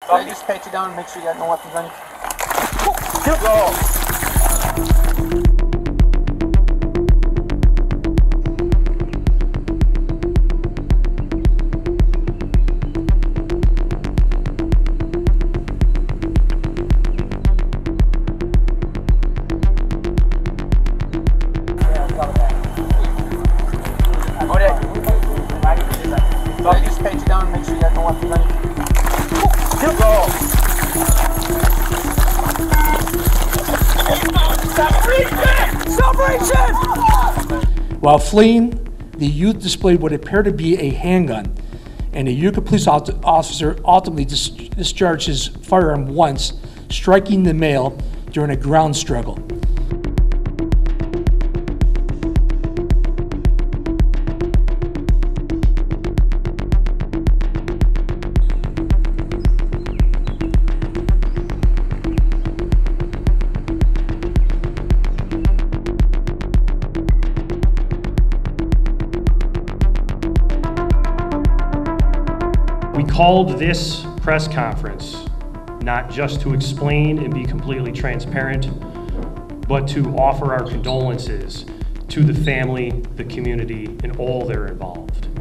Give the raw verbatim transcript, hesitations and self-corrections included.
So I'll just pat you down and make sure you got no weapons on you. Go! So I'll just pat you down and make sure you got no weapons on you. Go! Stop reaching! Stop reaching! While fleeing, the youth displayed what appeared to be a handgun, and a Utica police officer ultimately dis discharged his firearm once, striking the male during a ground struggle. We called this press conference not just to explain and be completely transparent, but to offer our condolences to the family, the community, and all that are involved.